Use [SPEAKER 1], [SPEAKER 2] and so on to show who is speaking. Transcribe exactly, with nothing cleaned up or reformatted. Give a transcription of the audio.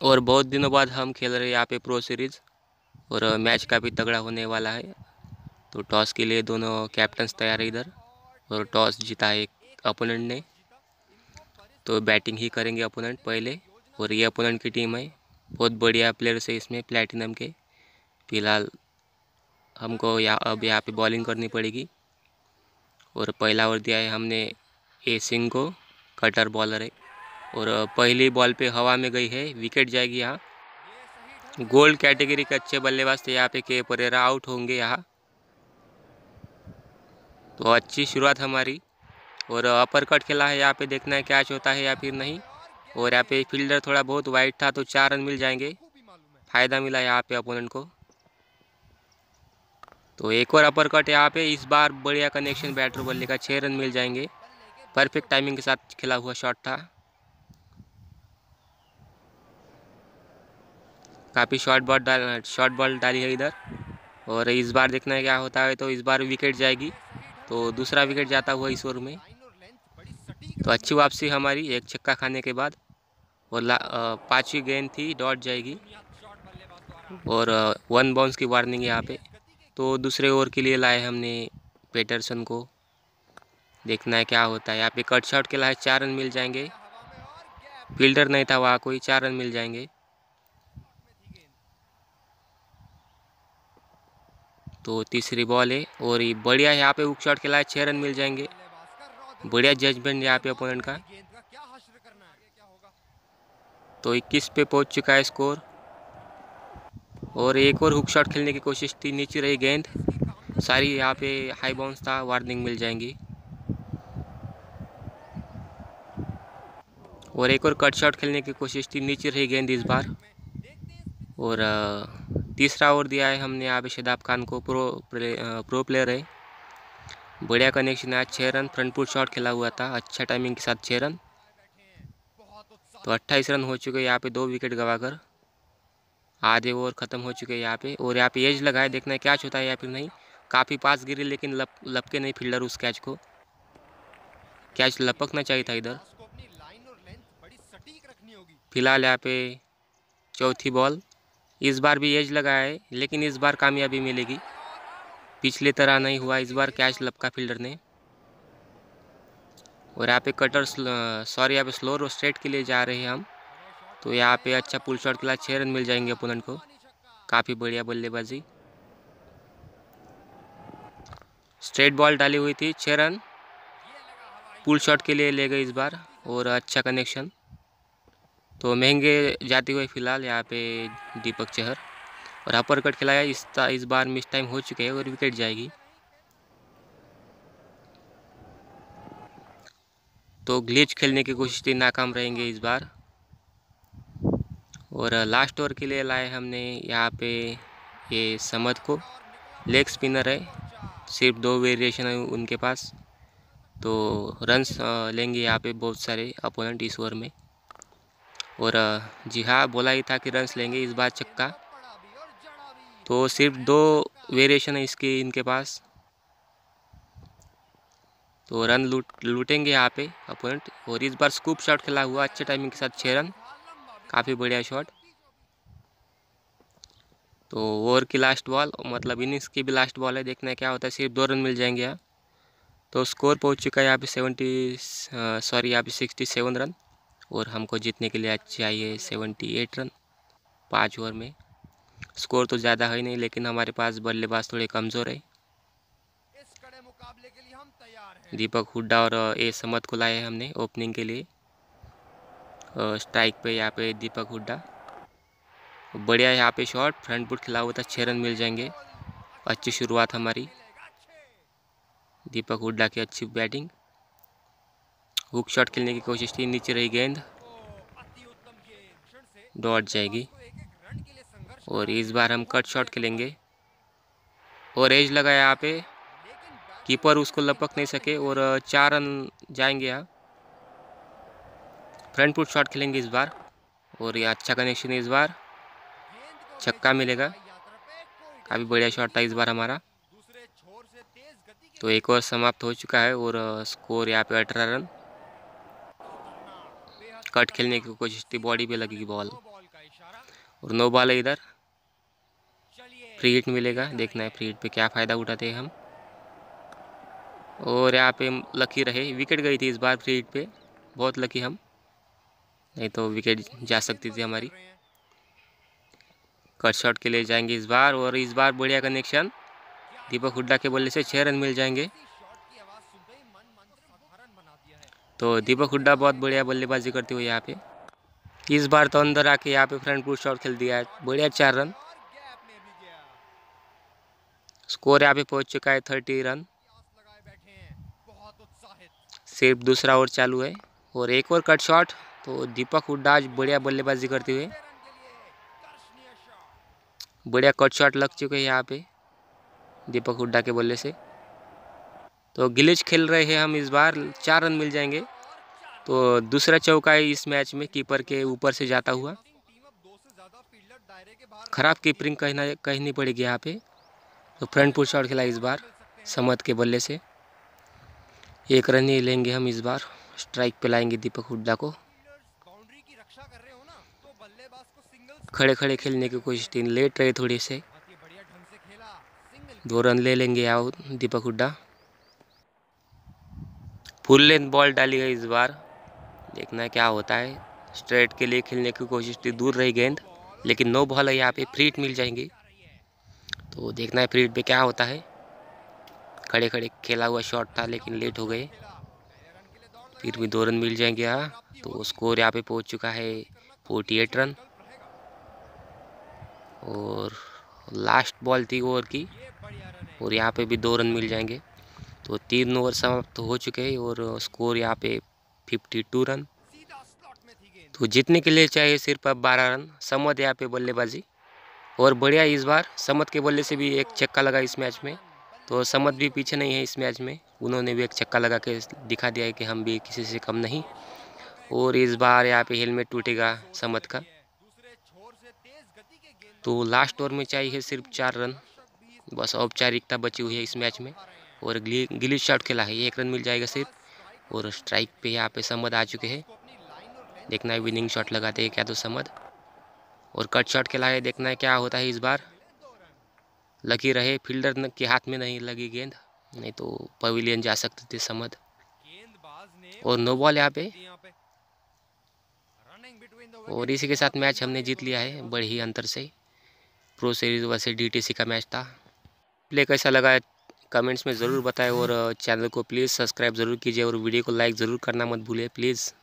[SPEAKER 1] और बहुत दिनों बाद हम खेल रहे हैं यहाँ पे प्रो सीरीज़, और मैच काफ़ी तगड़ा होने वाला है। तो टॉस के लिए दोनों कैप्टन्स तैयार है इधर, और टॉस जीता है एक अपोनेंट ने, तो बैटिंग ही करेंगे अपोनेंट पहले। और ये अपोनेंट की टीम है, बहुत बढ़िया प्लेयर्स है इसमें प्लैटिनम के। फिलहाल हमको यहाँ अब यहाँ पे बॉलिंग करनी पड़ेगी। और पहला ओवर दिया है हमने ए सिंह को, कटर बॉलर है, और पहली बॉल पे हवा में गई है, विकेट जाएगी यहाँ। गोल्ड कैटेगरी के अच्छे बल्लेबाज थे यहाँ पे, के परेरा आउट होंगे यहाँ। तो अच्छी शुरुआत हमारी, और अपर कट खेला है यहाँ पे, देखना है कैच होता है या फिर नहीं। और यहाँ पे फील्डर थोड़ा बहुत वाइड था, तो चार रन मिल जाएंगे, फ़ायदा मिला यहाँ पे अपोनेंट को। तो एक और अपर कट यहाँ पे, इस बार बढ़िया कनेक्शन बैटर बल्ले का, छः रन मिल जाएंगे। परफेक्ट टाइमिंग के साथ खेला हुआ शॉट था, काफ़ी शॉर्ट बॉल डाल शॉर्ट बॉल डाली है इधर। और इस बार देखना है क्या होता है, तो इस बार विकेट जाएगी, तो दूसरा विकेट जाता हुआ इस ओवर में। तो अच्छी वापसी हमारी एक छक्का खाने के बाद, और पाँचवीं गेंद थी, डॉट जाएगी, और वन बाउंस की वार्निंग यहाँ पे। तो दूसरे ओवर के लिए लाए हमने पेटरसन को, देखना है क्या होता है। यहाँ पे कट शॉट खेला है, चार रन मिल जाएंगे, फील्डर नहीं था वहाँ कोई, चार रन मिल जाएंगे। तो तीसरी बॉल है, और ये बढ़िया यहाँ पे हुक शॉट खेला है, छः रन मिल जाएंगे। बढ़िया जजमेंट यहाँ पे अपोनेंट का। तो इक्कीस पे पहुँच चुका है स्कोर, और एक और हुक शॉट खेलने की कोशिश थी, नीचे रही गेंद सारी, यहाँ पे हाई बाउंस था, वार्निंग मिल जाएंगी। और एक और कट शॉट खेलने की कोशिश थी, नीचे रही गेंद इस बार। और तीसरा ओवर दिया है हमने यहाँ पे शादाब खान को, प्रो प्ले, प्रो प्लेयर है, बढ़िया कनेक्शन है, छः रन, फ्रंट फुट शॉट खेला हुआ था, अच्छा टाइमिंग के साथ छः रन। तो अट्ठाईस रन हो चुके यहाँ पे, दो विकेट गवाकर, आधे ओवर ख़त्म हो चुके हैं यहाँ पे। और यहाँ पे एज लगाए, देखना है कैच होता है या फिर नहीं। काफ़ी पास गिरे, लेकिन लप लपके नहीं फील्डर उस कैच को, कैच लपकना चाहिए था इधर। फिलहाल यहाँ पे चौथी बॉल, इस बार भी एज लगा है, लेकिन इस बार कामयाबी मिलेगी, पिछले तरह नहीं हुआ इस बार, कैच लपका फील्डर ने। और यहाँ पे कटर सॉरी यहाँ पे स्लोर और स्ट्रेट के लिए जा रहे हैं हम। तो यहाँ पे अच्छा पुल शॉट के लिए छः रन मिल जाएंगे अपोनेंट को, काफ़ी बढ़िया बल्लेबाजी। स्ट्रेट बॉल डाली हुई थी, छः रन पुल शॉट के लिए ले गए इस बार, और अच्छा कनेक्शन। तो महंगे जाते हुए फिलहाल यहाँ पे दीपक चहर, और अपर कट खिलाया, इस इस बार मिस टाइम हो चुके हैं, और विकेट जाएगी। तो ग्लिच खेलने की कोशिश थी, नाकाम रहेंगे इस बार। और लास्ट ओवर के लिए लाए हमने यहाँ पे ये समद को, लेग स्पिनर है, सिर्फ दो वेरिएशन है उनके पास। तो रन्स लेंगे यहाँ पे बहुत सारे अपोनेंट इस ओवर में। और जी हाँ, बोला ही था कि रन्स लेंगे इस बार, छक्का। तो सिर्फ दो वेरिएशन है इसके इनके पास, तो रन लूट लूटेंगे यहाँ पे अपोनेंट। और इस बार स्कूप शॉट खेला हुआ, अच्छे टाइमिंग के साथ छः रन, काफ़ी बढ़िया शॉट। तो ओवर की लास्ट बॉल, मतलब इनिंग्स की भी लास्ट बॉल है, देखना है क्या होता है, सिर्फ दो रन मिल जाएंगे यहाँ। तो स्कोर पहुँच चुका है यहाँ पे सेवेंटी सॉरी यहाँ पे सिक्सटी सेवन रन, और हमको जीतने के लिए चाहिए सेवेंटी एट रन पाँच ओवर में। स्कोर तो ज़्यादा है नहीं, लेकिन हमारे पास बल्लेबाज थोड़े कमज़ोर है। दीपक हुड्डा और ए समद को लाए हमने ओपनिंग के लिए, स्ट्राइक पे यहाँ पे दीपक हुड्डा, बढ़िया यहाँ पे शॉट, फ्रंट फुट खिला हुआ था, छः रन मिल जाएंगे। अच्छी शुरुआत हमारी, दीपक हुड्डा की अच्छी बैटिंग। हुक शॉट खेलने की कोशिश थी, नीचे रही गेंद, डॉट जाएगी। और इस बार हम कट शॉट खेलेंगे, और एज लगा यहाँ पे, कीपर उसको लपक नहीं सके, और चार रन जाएंगे यहाँ। फ्रंट फुट शॉट खेलेंगे इस बार, और ये अच्छा कनेक्शन है, इस बार छक्का मिलेगा, काफ़ी बढ़िया शॉट था इस बार हमारा। तो एक और समाप्त हो चुका है, और स्कोर यहाँ पे अठारह रन। कट खेलने की कोशिश थी, बॉडी पे लगेगी बॉल। और नो बॉल है इधर, फ्री हिट मिलेगा। देखना है फ्री हिट पे क्या फ़ायदा उठाते हैं हम। और यहाँ पे लकी रहे, विकेट गई थी इस बार फ्री हिट पे, बहुत लकी हम, नहीं तो विकेट जा सकती थी हमारी। कट शॉट के लिए जाएंगे इस बार, और इस बार बढ़िया कनेक्शन, दीपक हुड्डा के बल्ले से छः रन मिल जाएंगे। तो दीपक हुड्डा बहुत बढ़िया बल्लेबाजी करते हुए यहाँ पे, इस बार तो अंदर आके यहाँ पे फ्रंट पुश शॉट खेल दिया है, बढ़िया चार रन। स्कोर यहाँ पे पहुंच चुका है थर्टी रन, सिर्फ दूसरा ओवर चालू है। और एक और कट शॉट, तो दीपक हुड्डा आज बढ़िया बल्लेबाजी करते हुए, बढ़िया कट शॉट लग चुके हैं यहाँ पे दीपक हुड्डा के बल्ले से। तो गिलिच खेल रहे हैं हम इस बार, चार रन मिल जाएंगे। तो दूसरा चौका है इस मैच में, कीपर के ऊपर से जाता हुआ, खराब कीपरिंग कहना कहनी पड़ेगी यहाँ पे। तो फ्रंट पुश शॉट खेला इस बार समद के बल्ले से, एक रन ही लेंगे हम इस बार, स्ट्राइक पे लाएंगे दीपक हुड्डा को। खड़े खड़े खेलने की कोशिश थी, लेट रहे थोड़ी से, दो रन ले लेंगे आओ Deepak Hooda. Full length ball डाली है इस बार, देखना है क्या होता है। स्ट्रेट के लिए खेलने की कोशिश थी, दूर रही गेंद, लेकिन नो बॉल है यहाँ पे, फ्री हिट मिल जाएंगी। तो देखना है फ्री हिट पे क्या होता है। खड़े खड़े खेला हुआ शॉट था लेकिन लेट हो गए, फिर भी दो रन मिल जाएंगे यहाँ। तो स्कोर यहाँ पे पहुँच चुका है फोर्टी एट रन, और लास्ट बॉल थी ओवर की, और यहाँ पे भी दो रन मिल जाएंगे। तो तीन ओवर समाप्त हो चुके हैं, और स्कोर यहाँ पे फिफ्टी टू रन। तो जीतने के लिए चाहिए सिर्फ अब बारह रन। समद यहाँ पे बल्लेबाजी, और बढ़िया इस बार समद के बल्ले से भी एक छक्का लगा इस मैच में। तो समद भी पीछे नहीं है इस मैच में, उन्होंने भी एक छक्का लगा के दिखा दिया है कि हम भी किसी से कम नहीं। और इस बार यहाँ पे हेलमेट टूटेगा समद का। तो लास्ट ओवर में चाहिए सिर्फ चार रन, बस औपचारिकता बची हुई है इस मैच में। और गिली शॉट खेला है, एक रन मिल जाएगा सिर्फ, और स्ट्राइक पे यहाँ पे समद आ चुके हैं। देखना है विनिंग शॉट लगाते हैं क्या तो समद, और कट शॉट खेला है, देखना है क्या होता है इस बार। लकी रहे, फील्डर के हाथ में नहीं लगी गेंद, नहीं तो पवेलियन जा सकते थे समद। और नो बॉल यहाँ पे, और इसी के साथ मैच हमने जीत लिया है बड़े ही अंतर से। प्रो सीरीज वैसे डीटीसी का मैच था। प्ले कैसा लगा कमेंट्स में ज़रूर बताएं, और चैनल को प्लीज़ सब्सक्राइब ज़रूर कीजिए, और वीडियो को लाइक ज़रूर करना मत भूलिए प्लीज़।